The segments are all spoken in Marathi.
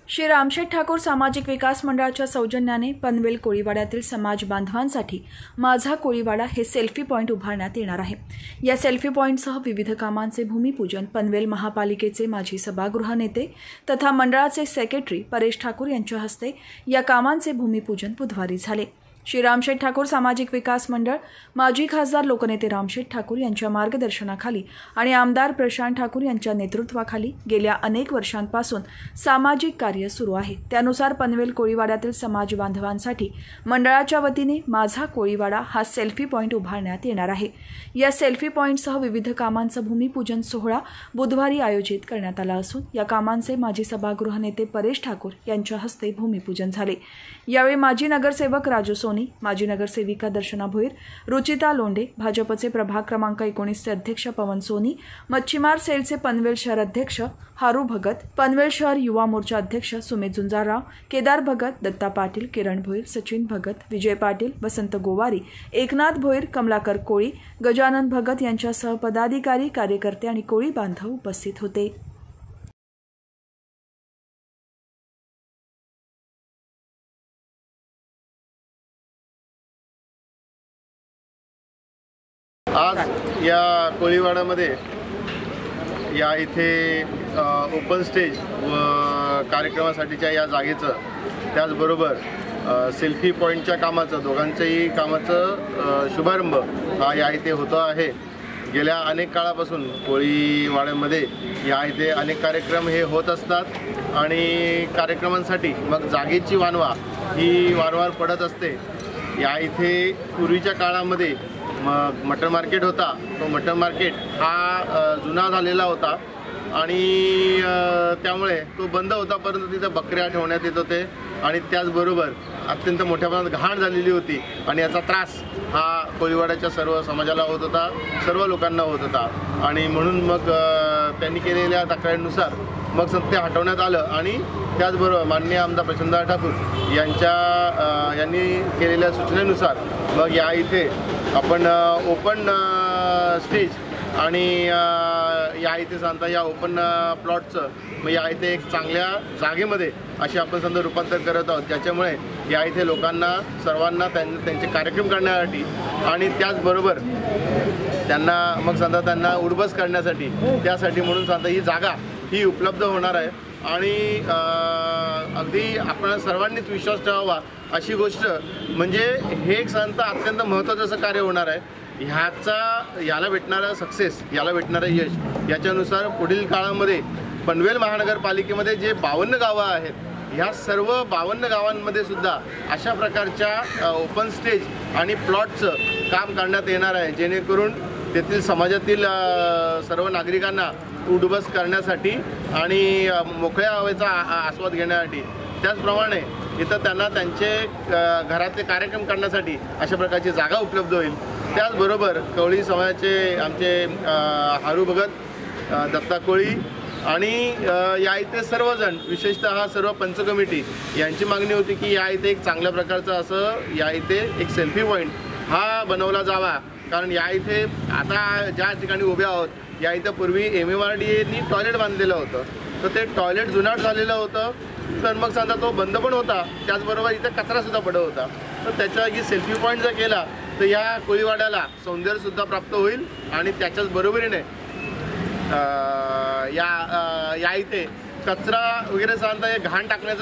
श्री रामशेठ ठाकूर सामाजिक विकास मंडळाच्या सौजन्याने पनवेल कोळीवाड्यातील समाज बांधवांसाठी माझा कोळीवाडा हे सेल्फी पॉइंट उभारण्यात येणार आहे। या सेल्फी पॉइंटसह विविध कामांचे भूमिपूजन पनवेल महापालिकेचे माजी सभागृह नेते तथा मंडळाचे सेक्रेटरी परेश ठाकूर यांच्या हस्ते या कामांचे भूमिपूजन बुधवारी झाले। श्री रामशेठ ठाकूर सामाजिक विकास मंडळ माजी खासदार लोकनेते रामशेठ ठाकूर यांच्या मार्गदर्शनाखाली आणि आमदार प्रशांत ठाकूर यांच्या नेतृत्वाखाली गेल्या अनेक वर्षांपासून सामाजिक कार्य सुरू आहे। त्यानुसार पनवेल कोळीवाड्यातील समाज बांधवांसाठी मंडळाच्या वतीने माझा कोळीवाडा हा सेल्फी पॉइंट उभारण्यात येणार आहे। या सेल्फी पॉइंटसह विविध कामांचा भूमिपूजन सोहळा बुधवारी आयोजित करण्यात आला असून या कामांचे माजी सभागृह नेते परेश ठाकूर यांच्या हस्ते भूमिपूजन झाले। यावेळी माजी नगरसेवक राजू सोनी, माजी नगरसेविका दर्शना भोईर, रुचिता लोंढे, भाजपचे प्रभाग क्रमांक 19 चे अध्यक्ष पवन सोनी, मच्छीमार सेलचे पनवेल शहर अध्यक्ष हारू भगत, पनवेल शहर युवा मोर्चा अध्यक्ष सुमित झुंजारराव, केदार भगत, दत्ता पाटील, किरण भोईर, सचिन भगत, विजय पाटील, वसंत गोवारी, एकनाथ भोईर, कमलाकर कोळी, गजानन भगत यांच्यासह पदाधिकारी, कार्यकर्ते आणि कोळी बांधव उपस्थित होते। आज या कोळीवाड्यामध्ये या इथे ओपन स्टेज व कार्यक्रमासाठीच्या या जागेचं त्याचबरोबर सेल्फी पॉईंटच्या कामाचं दोघांच्याही कामाचं शुभारंभ हा या इथे होतो आहे। गेल्या अनेक काळापासून कोळीवाड्यामध्ये या इथे अनेक कार्यक्रम हे होत असतात आणि कार्यक्रमांसाठी मग जागेची वानवा ही वारंवार पडत असते। या इथे पूर्वीच्या काळामध्ये मटन मार्केट होता, तो मटन मार्केट हा जुना झालेला होता आणि त्यामुळे तो बंद होता, परंतु तिथे बकऱ्या ठेवण्यात येत होते आणि त्याचबरोबर अत्यंत मोठ्या प्रमाणात घाण झालेली होती आणि याचा त्रास हा कोळीवाड्याच्या सर्व समाजाला होत होता, सर्व लोकांना होत होता आणि म्हणून मग त्यांनी केलेल्या तक्रारीनुसार मग ते हटवण्यात आलं आणि त्याचबरोबर माननीय आमदार प्रशांत ठाकूर यांनी केलेल्या सूचनेनुसार मग या इथे आपण ओपन स्टेज आणि या इथे सांगता या ओपन प्लॉटचं मग या इथे एक चांगल्या जागेमध्ये अशी आपण समजा रूपांतर करत आहोत, ज्याच्यामुळे या इथे लोकांना सर्वांना त्यांचे कार्यक्रम करण्यासाठी आणि त्याचबरोबर त्यांना मग समजा त्यांना उडबस करण्यासाठी त्यासाठी म्हणून सांगता ही जागा ही उपलब्ध होणार आहे आणि अगदी आपण सर्वांनीच विश्वास ठेवावा अशी गोष्ट म्हणजे हे एक सांगता अत्यंत महत्त्वाचं असं कार्य होणार आहे। याला भेटणारा सक्सेस, याला भेटणारं यश याच्यानुसार पुढील काळामध्ये पनवेल महानगरपालिकेमध्ये जे 52 गावं आहेत, ह्या सर्व 52 गावांमध्ये सुद्धा अशा प्रकारच्या ओपन स्टेज आणि प्लॉटचं काम करण्यात येणार आहे, जेणेकरून तेथील समाजातील सर्व नागरिकांना उडबस करण्यासाठी आणि मोकळ्या हवेचा आस्वाद घेण्यासाठी, त्याचप्रमाणे इथं त्यांना त्यांचे घरातले कार्यक्रम करण्यासाठी अशा प्रकारची जागा उपलब्ध होईल। त्याचबरोबर कोळी समाजाचे आमचे हारू भगत, दत्ता कोळी आणि या इथे सर्वजण विशेषतः सर्व पंच कमिटी यांची मागणी होती की या इथे एक चांगल्या प्रकारचं असं या इथे एक सेल्फी पॉईंट हा बनवला जावा, कारण या इथे आता ज्या ठिकाणी उभे आहोत या इथं पूर्वी MMRDAनी टॉयलेट बांधलेलं होतं, तर ते टॉयलेट जुनाट झालेलं होतं, तर मग समजा तो बंद पण होता, त्याचबरोबर इथं कचरासुद्धा पडत होता, तर त्याच्या जागी सेल्फी पॉईंट जर केला तर या कोळीवाड्याला सौंदर्यसुद्धा प्राप्त होईल आणि त्याच्याच बरोबरीने या इथे कचरा वगैरे सांगता हे घाण टाकण्याचं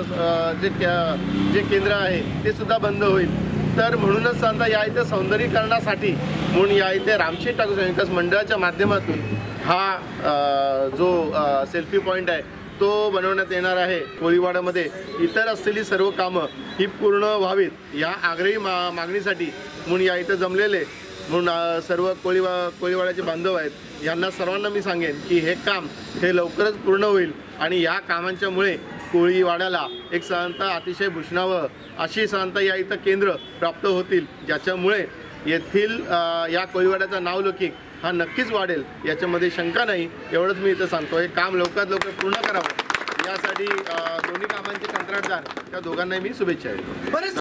जे केंद्र आहे ते सुद्धा बंद होईल। तर म्हणूनच सांगता या इथे सौंदर्यीकरणासाठी म्हणून या इथे रामशेठ ठाकूर विकास मंडळाच्या माध्यमातून हा जो सेल्फी पॉईंट आहे तो बनवण्यात येणार आहे। कोळीवाड्यामध्ये इतर असलेली सर्व कामं ही पूर्ण व्हावीत या आग्रही मागणीसाठी म्हणून या इथं जमलेले म्हणून सर्व कोळीवाड्याचे बांधव आहेत यांना सर्वांना मी सांगेन की हे काम हे लवकरच पूर्ण होईल आणि या कामांच्यामुळे कोळीवाड्याला एक साधारणतः अतिशय भूषणावं अशी साधारणतः या इथं केंद्र प्राप्त होतील, ज्याच्यामुळे येथील या कोळीवाड्याचा नावलौकिक हा नक्कीच वाढेल, याच्यामध्ये शंका नाही। एवढंच मी इथं सांगतो, हे काम लवकरात लवकर पूर्ण करावं यासाठी दोन्ही कामांचे कंत्राटदार त्या दोघांनाही मी शुभेच्छा देतो।